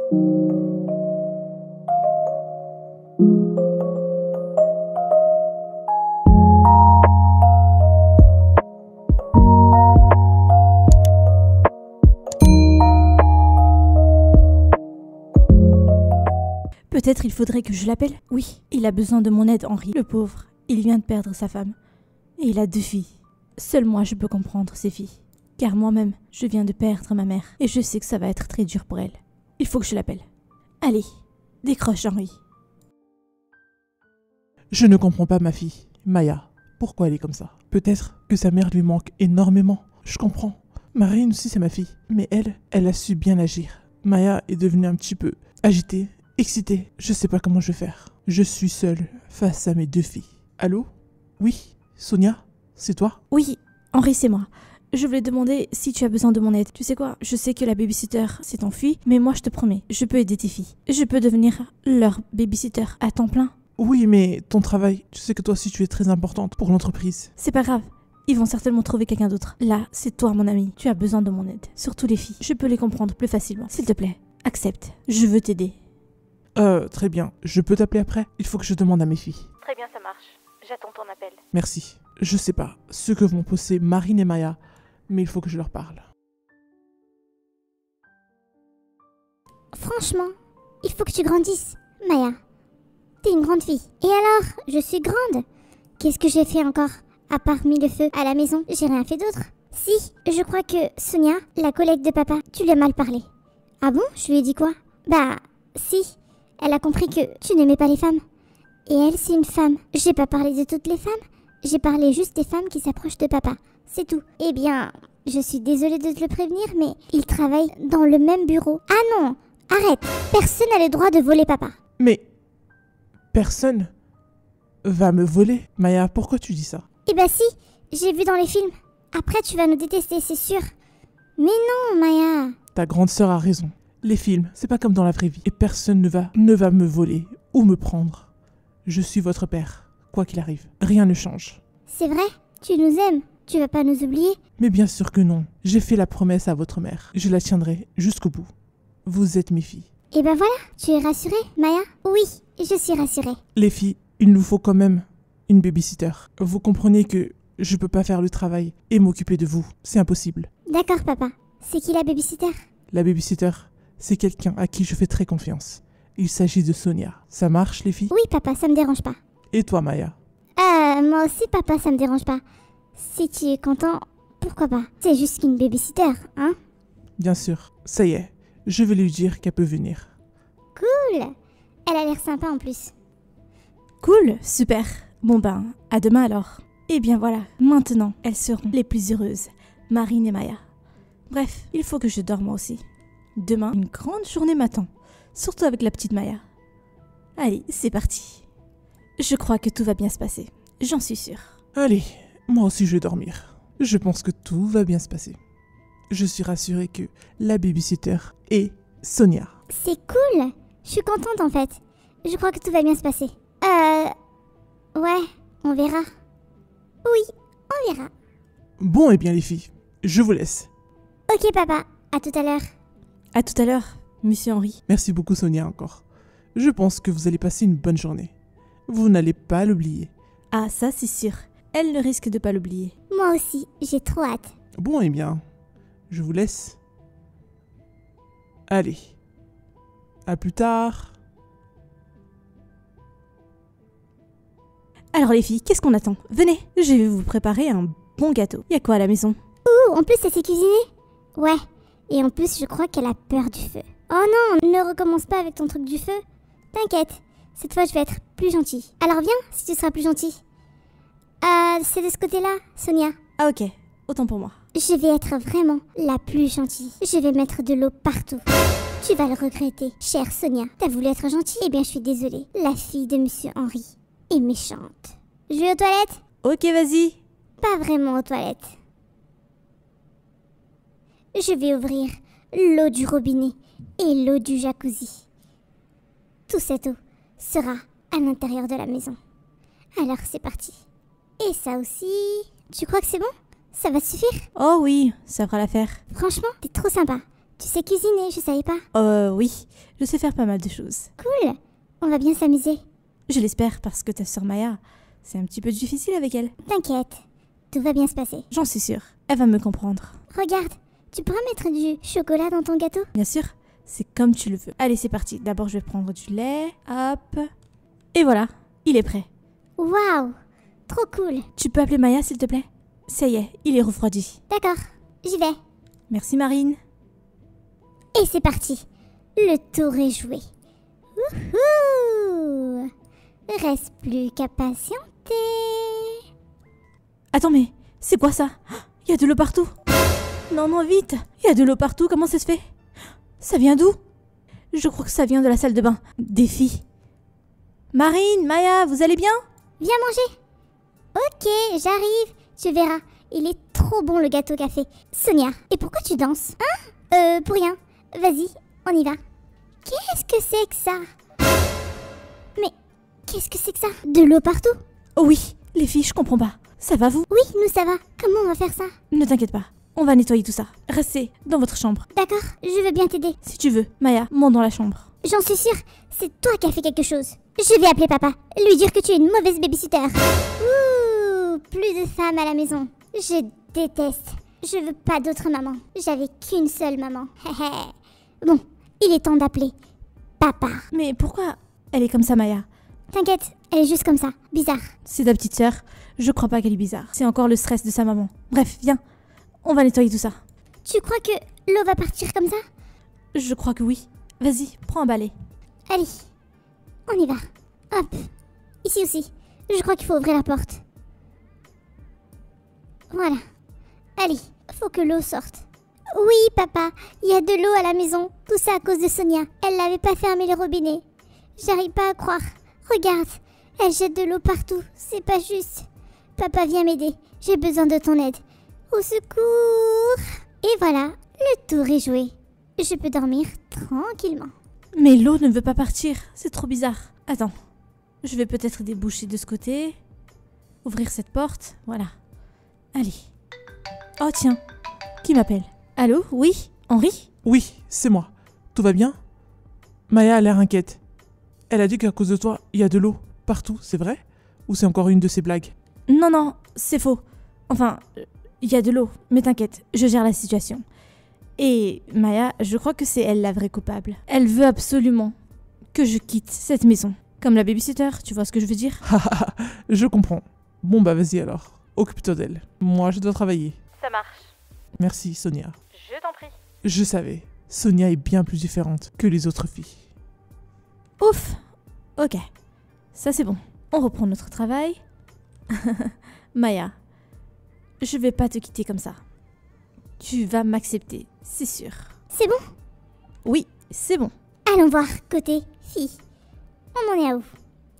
Peut-être il faudrait que je l'appelle. Oui, il a besoin de mon aide, Henri. Le pauvre, il vient de perdre sa femme. Et il a 2 filles. Seul moi je peux comprendre ces filles. Car moi-même, je viens de perdre ma mère. Et je sais que ça va être très dur pour elle. Il faut que je l'appelle. Allez, décroche, Henri. Je ne comprends pas ma fille, Maya. Pourquoi elle est comme ça? Peut-être que sa mère lui manque énormément. Je comprends. Marine aussi c'est ma fille. Mais elle a su bien agir. Maya est devenue un petit peu agitée, excitée. Je sais pas comment je vais faire. Je suis seule face à mes 2 filles. Allô? Oui, Sonia? C'est toi? Oui, Henri, c'est moi. Je voulais demander si tu as besoin de mon aide. Tu sais quoi? Je sais que la babysitter s'est enfuie, mais moi je te promets, je peux aider tes filles. Je peux devenir leur babysitter à temps plein. Oui, mais ton travail, tu sais que toi aussi tu es très importante pour l'entreprise. C'est pas grave. Ils vont certainement trouver quelqu'un d'autre. Là, c'est toi, mon ami. Tu as besoin de mon aide. Surtout les filles. Je peux les comprendre plus facilement. S'il te plaît, accepte. Je veux t'aider. Très bien. Je peux t'appeler après? Il faut que je demande à mes filles. Très bien, ça marche. J'attends ton appel. Merci. Je sais pas ce que vont poser Marine et Maya, mais il faut que je leur parle. Franchement, il faut que tu grandisses, Maya. T'es une grande fille. Et alors, je suis grande. Qu'est-ce que j'ai fait encore? À part mis le feu à la maison, j'ai rien fait d'autre. Si, je crois que Sonia, la collègue de papa, tu lui as mal parlé. Ah bon? Je lui ai dit quoi? Bah, si. Elle a compris que tu n'aimais pas les femmes. Et elle, c'est une femme. J'ai pas parlé de toutes les femmes. J'ai parlé juste des femmes qui s'approchent de papa. C'est tout. Eh bien, je suis désolée de te le prévenir, mais ils travaillent dans le même bureau. Ah non! Arrête! Personne n'a le droit de voler papa. Mais personne va me voler. Maya, pourquoi tu dis ça? Eh ben si, j'ai vu dans les films. Après, tu vas nous détester, c'est sûr. Mais non, Maya. Ta grande sœur a raison. Les films, c'est pas comme dans la vraie vie. Et personne ne va me voler ou me prendre. Je suis votre père, quoi qu'il arrive. Rien ne change. C'est vrai? Tu nous aimes? Tu vas pas nous oublier? Mais bien sûr que non. J'ai fait la promesse à votre mère. Je la tiendrai jusqu'au bout. Vous êtes mes filles. Eh ben voilà, tu es rassurée, Maya? Oui, je suis rassurée. Les filles, il nous faut quand même une babysitter. Vous comprenez que je peux pas faire le travail et m'occuper de vous. C'est impossible. D'accord, papa. C'est qui la babysitter? La babysitter, c'est quelqu'un à qui je fais très confiance. Il s'agit de Sonia. Ça marche, les filles? Oui, papa, ça me dérange pas. Et toi, Maya? Moi aussi, papa, ça me dérange pas. Si tu es content, pourquoi pas? C'est juste qu'une babysitter, hein? Bien sûr. Ça y est. Je vais lui dire qu'elle peut venir. Cool! Elle a l'air sympa en plus. Cool, super. Bon ben, à demain alors. Et bien voilà, maintenant, elles seront les plus heureuses, Marine et Maya. Bref, il faut que je dorme moi aussi. Demain, une grande journée m'attend, surtout avec la petite Maya. Allez, c'est parti. Je crois que tout va bien se passer, j'en suis sûre. Allez, moi aussi je vais dormir. Je pense que tout va bien se passer. Je suis rassurée que la babysitter est Sonia. C'est cool! Je suis contente en fait. Je crois que tout va bien se passer. Ouais, on verra. Oui, on verra. Bon, eh bien les filles, je vous laisse. Ok papa, à tout à l'heure. À tout à l'heure, monsieur Henri. Merci beaucoup Sonia encore. Je pense que vous allez passer une bonne journée. Vous n'allez pas l'oublier. Ah, ça c'est sûr. Elle ne risque de pas l'oublier. Moi aussi, j'ai trop hâte. Bon, eh bien, je vous laisse. Allez, à plus tard. Alors les filles, qu'est-ce qu'on attend? Venez, je vais vous préparer un bon gâteau. Y a quoi à la maison? Ouh, en plus elle s'est cuisinée? Ouais, et en plus je crois qu'elle a peur du feu. Oh non, ne recommence pas avec ton truc du feu. T'inquiète, cette fois je vais être plus gentille. Alors viens, si tu seras plus gentille. C'est de ce côté-là, Sonia. Ah ok, autant pour moi. Je vais être vraiment la plus gentille. Je vais mettre de l'eau partout. Tu vas le regretter, chère Sonia. T'as voulu être gentille? Eh bien, je suis désolée. La fille de Monsieur Henri est méchante. Je vais aux toilettes? Ok, vas-y. Pas vraiment aux toilettes. Je vais ouvrir l'eau du robinet et l'eau du jacuzzi. Toute cette eau sera à l'intérieur de la maison. Alors, c'est parti. Et ça aussi... Tu crois que c'est bon? Ça va suffire? Oh oui, ça fera l'affaire. Franchement, t'es trop sympa. Tu sais cuisiner, je savais pas. Oui, je sais faire pas mal de choses. Cool. On va bien s'amuser. Je l'espère parce que ta sœur Maya, c'est un petit peu difficile avec elle. T'inquiète, tout va bien se passer. J'en suis sûre, elle va me comprendre. Regarde, tu pourras mettre du chocolat dans ton gâteau? Bien sûr, c'est comme tu le veux. Allez, c'est parti. D'abord, je vais prendre du lait. Hop. Et voilà, il est prêt. Waouh, trop cool. Tu peux appeler Maya, s'il te plaît? Ça y est, il est refroidi. D'accord, j'y vais. Merci, Marine. Et c'est parti. Le tour est joué. Wouhou! Reste plus qu'à patienter. Attends, mais c'est quoi ça? Il y a de l'eau partout. Non, non, vite. Il y a de l'eau partout, comment ça se fait? Ça vient d'où? Je crois que ça vient de la salle de bain. Des filles. Marine, Maya, vous allez bien? Viens manger. Ok, j'arrive. Tu verras, il est trop bon le gâteau qu'a fait Sonia. Et pourquoi tu danses? Hein? Pour rien. Vas-y, on y va. Qu'est-ce que c'est que ça? Mais qu'est-ce que c'est que ça? De l'eau partout? Oh oui, les filles, je comprends pas. Ça va vous? Oui, nous ça va. Comment on va faire ça? Ne t'inquiète pas, on va nettoyer tout ça. Restez dans votre chambre. D'accord, je veux bien t'aider. Si tu veux, Maya, monte dans la chambre. J'en suis sûre, c'est toi qui as fait quelque chose. Je vais appeler papa, lui dire que tu es une mauvaise babysitter. Ouh, plus de femmes à la maison. Je déteste. Je veux pas d'autre maman. J'avais qu'une seule maman. Bon, il est temps d'appeler papa. Mais pourquoi elle est comme ça, Maya? T'inquiète, elle est juste comme ça. Bizarre. C'est ta petite sœur. Je crois pas qu'elle est bizarre. C'est encore le stress de sa maman. Bref, viens. On va nettoyer tout ça. Tu crois que l'eau va partir comme ça? Je crois que oui. Vas-y, prends un balai. Allez, on y va. Hop. Ici aussi. Je crois qu'il faut ouvrir la porte. Voilà. Allez, faut que l'eau sorte. Oui, papa, il y a de l'eau à la maison. Tout ça à cause de Sonia. Elle n'avait pas fermé le robinet. J'arrive pas à croire. Regarde, elle jette de l'eau partout. C'est pas juste. Papa, viens m'aider. J'ai besoin de ton aide. Au secours. Et voilà, le tour est joué. Je peux dormir tranquillement. Mais l'eau ne veut pas partir. C'est trop bizarre. Attends. Je vais peut-être déboucher de ce côté. Ouvrir cette porte. Voilà. Allez. Oh tiens. Qui m'appelle? Allô? Oui? Henri? Oui, c'est moi. Tout va bien? Maya a l'air inquiète. Elle a dit qu'à cause de toi, il y a de l'eau partout, c'est vrai? Ou c'est encore une de ses blagues? Non, non, c'est faux. Enfin, il y a de l'eau. Mais t'inquiète, je gère la situation. Et Maya, je crois que c'est elle la vraie coupable. Elle veut absolument que je quitte cette maison. Comme la babysitter, tu vois ce que je veux dire? Je comprends. Bon bah vas-y alors, occupe-toi d'elle. Moi je dois travailler. Ça marche. Merci Sonia. Je t'en prie. Je savais, Sonia est bien plus différente que les autres filles. Ouf. Ok. Ça c'est bon. On reprend notre travail. Maya, je vais pas te quitter comme ça. Tu vas m'accepter, c'est sûr. C'est bon? Oui, c'est bon. Allons voir côté fille. On en est à où?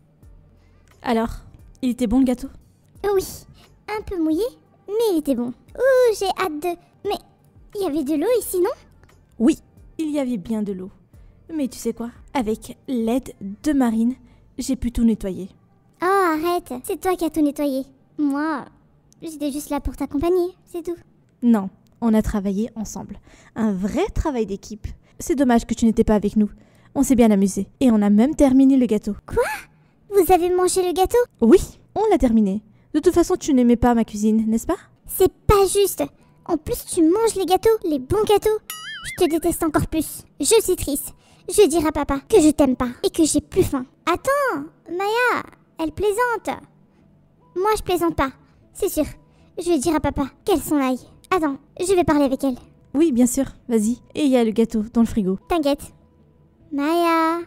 Alors, il était bon le gâteau? Oui, un peu mouillé, mais il était bon. Ouh, j'ai hâte de... Mais il y avait de l'eau ici, non? Oui, il y avait bien de l'eau. Mais tu sais quoi? Avec l'aide de Marine, j'ai pu tout nettoyer. Oh, arrête, c'est toi qui as tout nettoyé. Moi, j'étais juste là pour t'accompagner, c'est tout. Non, on a travaillé ensemble. Un vrai travail d'équipe. C'est dommage que tu n'étais pas avec nous. On s'est bien amusé. Et on a même terminé le gâteau. Quoi? Vous avez mangé le gâteau? Oui, on l'a terminé. De toute façon, tu n'aimais pas ma cuisine, n'est-ce pas? C'est pas juste. En plus, tu manges les gâteaux, les bons gâteaux. Je te déteste encore plus. Je suis triste. Je dirai à papa que je t'aime pas et que j'ai plus faim. Attends, Maya, elle plaisante. Moi, je plaisante pas. C'est sûr. Je vais dire à papa qu'elle s'en aille. Attends, je vais parler avec elle. Oui, bien sûr. Vas-y. Et il y a le gâteau dans le frigo. T'inquiète. Maya,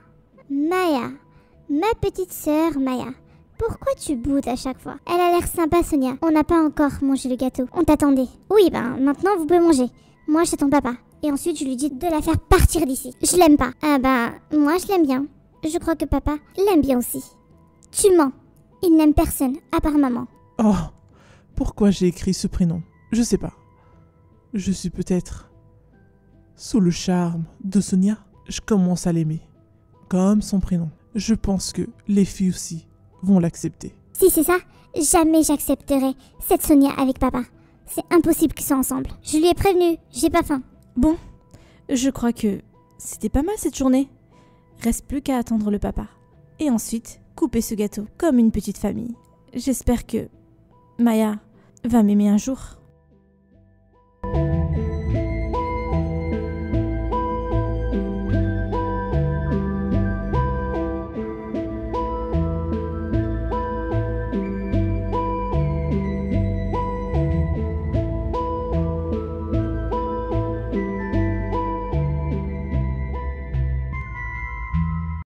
ma petite sœur Maya. Pourquoi tu boudes à chaque fois? Elle a l'air sympa, Sonia. On n'a pas encore mangé le gâteau. On t'attendait. Oui, ben maintenant vous pouvez manger. Moi, je ton papa. Et ensuite, je lui dis de la faire partir d'ici. Je l'aime pas. Ah ben, moi, je l'aime bien. Je crois que papa l'aime bien aussi. Tu mens. Il n'aime personne, à part maman. Oh, pourquoi j'ai écrit ce prénom? Je sais pas. Je suis peut-être sous le charme de Sonia. Je commence à l'aimer, comme son prénom. Je pense que les filles aussi vont l'accepter. Si c'est ça, jamais j'accepterai cette Sonia avec papa. C'est impossible qu'ils soient ensemble. Je lui ai prévenu, j'ai pas faim. Bon, Je crois que c'était pas mal cette journée. Reste plus qu'à attendre le papa. Et ensuite, couper ce gâteau comme une petite famille. J'espère que Maya va m'aimer un jour.